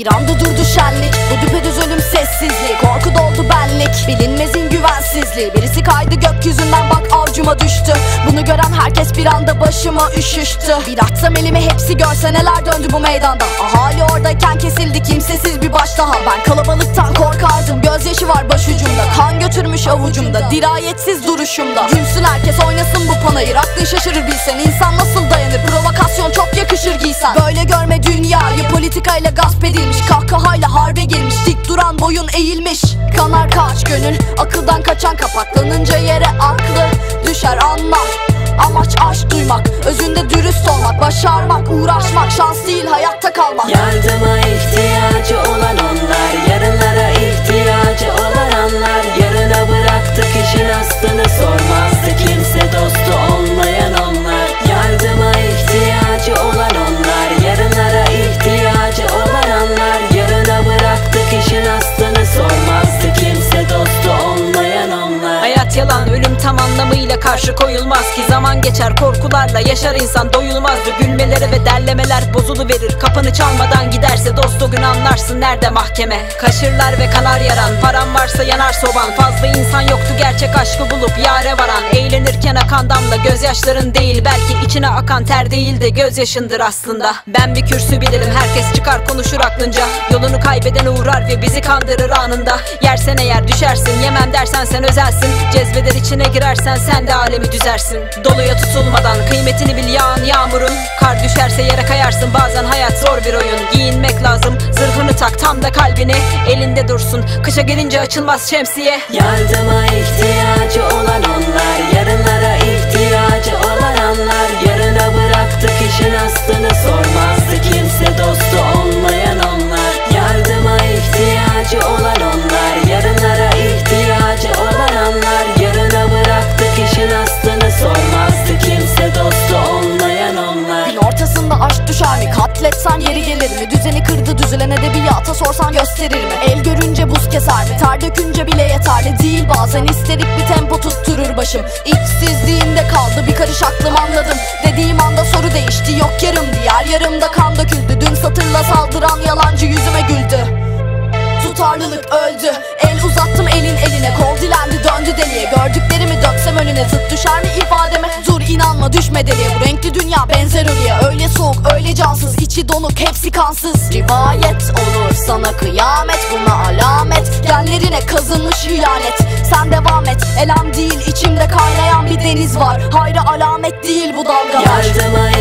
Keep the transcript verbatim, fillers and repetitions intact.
Bir anda durdu şenlik, bu düpedüz ölüm sessizliği. Korku doldu benlik, bilinmezin güvensizliği. Birisi kaydı gökyüzünden, bak avcuma düştü. Bunu gören herkes bir anda başıma üşüştü. Bir açsam elimi hepsi görse neler döndü bu meydanda. Ahali oradayken kesildi kimsesiz bir baş daha. Ben kalabalıktan korkardım, gözyaşı var başucumda. Kan götürmüş avucumda, dirayetsiz duruşumda. Gülsün herkes, oynasın bu panayır. Aklın şaşırır bilsen, insan nasıl dayanır? Provokasyon çok yakışır giysen. Böyle görme dünyayı, politikayla gasp edilmiş. Kahkahayla harbe girmiş, dik duran boyun eğilmiş. Kanar kaç gönül, akıldan kaçan kapaklanınca yere aklı düşer anlar. Amaç aşk duymak, özünde dürüst olmak. Başarmak, uğraşmak, şans değil hayatta kalmak. Yardıma ihtiyacı olan onlar, yarınlara ihtiyacı olan anlar. Yarına bıraktık işin aslını, sormazdı kimse dostu olmayan onlar. Yardıma ihtiyacı olan onlar, yarınlara ihtiyacı olan anlar. Yarına bıraktık işin aslını, sormazdı kimse dostu olmayan onlar. Hayat yalan, ölüm tam anlamıyla karşı koyulmaz ki. Zaman geçer, korkularla yaşar insan, doyulmazdı. Gülmeleri ve derlemeler bozuluverir. Kapını çalmadan giderse dost o gün anlarsın nerede mahkeme. Kaşırlar ve kanar yaran, paran varsa yanar soban. Fazla insan yoktu gerçek aşkı bulup yâre varan. Eğlenirken akan damla gözyaşların değil, belki içine akan ter değil de gözyaşındır aslında. Ben bir kürsü bilirim, herkes çıkar konuşur aklınca. Yolunu kaybeden uğrar ve bizi kandırır anında. Yersen eğer düşersin, yemem dersen sen özelsin. Cezbeder içine girersen sen de alemi düzersin. Doluya tutulmadan kıymetini bil yağan yağmurun. Kar düşerse yere kayarsın, bazen hayat zor bir oyun. Giyinmek lazım, zırhını tak tam da kalbini. Elinde dursun, kışa gelince açılmaz şemsiye. Yardıma ihtiyacı olan onlar, yarınlara ihtiyacı olan anlar. Yarına bıraktık işin aslını, sormazdı kimse dostu olmayan onlar. Yardıma ihtiyacı olan onlar, yarınlara ihtiyacı olan anlar. Yarına bıraktık işin aslını, sormazdı kimse dostu olmayan onlar. Gün ortasında aşk düşer mi? Katletsen yeri gelir mi? Düzeni kırdı düzülen edebiyata sorsan gösterir mi? El görünce buz keser mi? Ter dökünce bile yeterli değil, bazen isterik bir tempo tutturur başım. İçsizliğinde kaldı bir karış aklım, anladım. Dediğim anda soru değişti, yok yarım diğer yarımda kan döküldü. Dün satırla saldıran yalancı yüzüme güldü. Tutarlılık öldü, el uzattım elin eline. Kol dilendi döndü deliye, gördüklerimi döksem önüne. Zıt düşer mi ifademe? Dur inanma düşme deliye. Bu renkli dünya benzer ölüye, öyle soğuk öyle cansız. İçi donuk hepsi kansız. Rivayet olur sana kıyamet, buna alamet. Genlerine kazınmış hıyanet. Sen devam et, elem değil içimde kaynayan bir deniz var. Hayra alamet değil bu dalgalar. Yardıma